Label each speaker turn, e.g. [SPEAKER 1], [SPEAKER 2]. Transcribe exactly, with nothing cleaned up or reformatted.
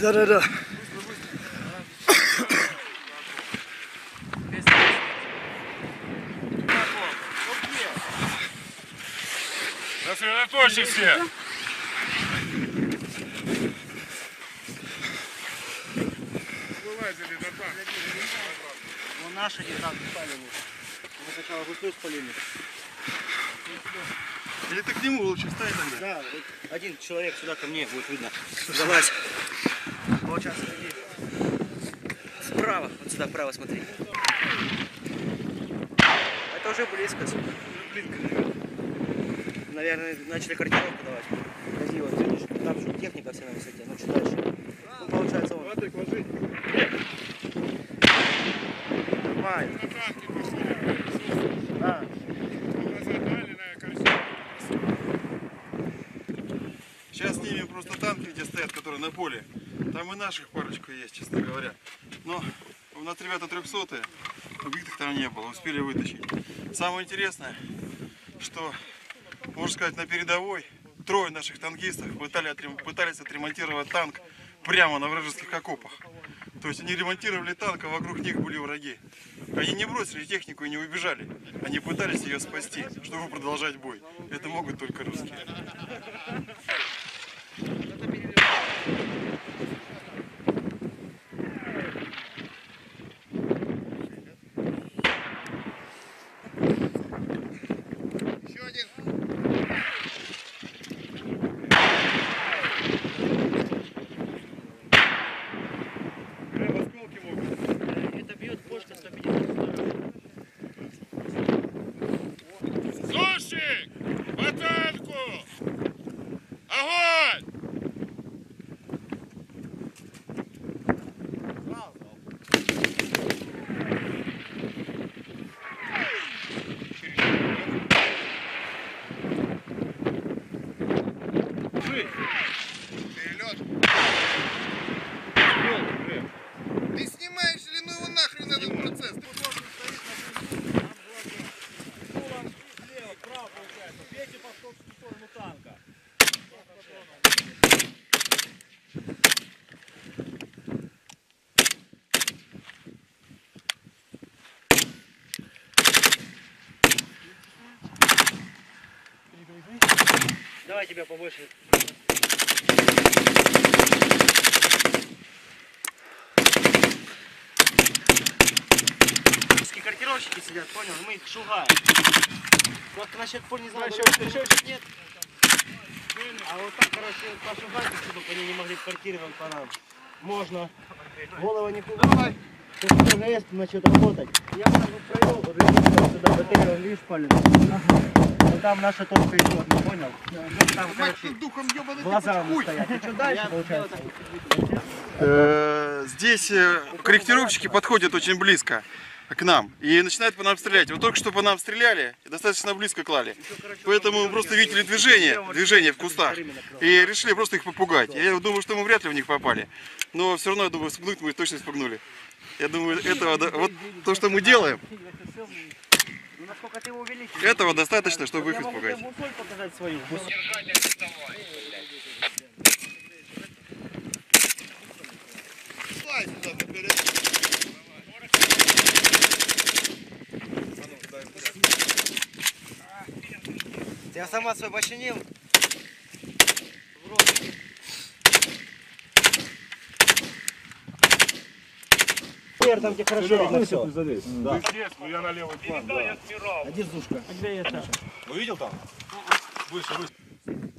[SPEAKER 1] Да-да-да.
[SPEAKER 2] Сосредоточьтесь все. Вылазили до танка.
[SPEAKER 1] Вон наши не танк спалили. Мы сначала густую спалили.
[SPEAKER 3] Или ты к нему лучше встань тогда?
[SPEAKER 1] Да, вот один человек сюда ко мне будет видно. Залазь. Вот сейчас иди. Справа, вот сюда вправо смотри. Это уже близко. Наверное, начали картировку давать. Подожди, вот видишь, там же техника вся на высоте. Ну что дальше? Ну получается он.
[SPEAKER 3] Ладно, ложи.
[SPEAKER 1] Нормально. Да.
[SPEAKER 3] Сейчас снимем просто танки, где стоят, которые на поле. Там и наших парочку есть, честно говоря. Но у нас ребята трехсотые, убитых там не было, успели вытащить. Самое интересное, что, можно сказать, на передовой трое наших танкистов пытались отремонтировать танк прямо на вражеских окопах. То есть они ремонтировали танк, а вокруг них были враги. Они не бросили технику и не убежали. Они пытались ее спасти, чтобы продолжать бой. Это могут только русские.
[SPEAKER 2] Еще один. Прям осколки могут.
[SPEAKER 1] Это бьет почта сто пятьдесят.
[SPEAKER 2] Сушик! По танку! Огонь! Перелет. Ты снимаешь или ну его нахрен этот процесс? Ты
[SPEAKER 4] Слева, справа получается. Пейте по сторону танка.
[SPEAKER 1] Давай тебя побольше. Корректировщики сидят, понял? Мы их шугаем. Просто насчет пуль не знаю, нет. А вот так, короче, пошугать, чтобы они не могли корректировать по нам. Можно. Голову не пугай. Ты уже есть начнет работать. Я сразу провел, вот видишь, сюда батарею, видишь, палец. Ну там наша точка еще одна, понял? Ну, там, короче, глаза стоят. И что дальше получается?
[SPEAKER 3] Здесь корректировщики подходят очень близко к нам и начинают по нам стрелять. Вот только что по нам стреляли и достаточно близко клали. Поэтому мы просто видели движение, движение в кустах и решили просто их попугать. Я думаю, что мы вряд ли в них попали. Но все равно, я думаю, спугнуть мы точно спугнули. Я думаю, этого, вот то, что мы делаем, этого достаточно, чтобы их испугать.
[SPEAKER 1] Ты автомат свой починил? Там, где хорошо видно все.
[SPEAKER 2] Да. Я на левый план.
[SPEAKER 1] А где Зушка?
[SPEAKER 4] А где я, Саша?
[SPEAKER 2] Увидел там? Выше, выше.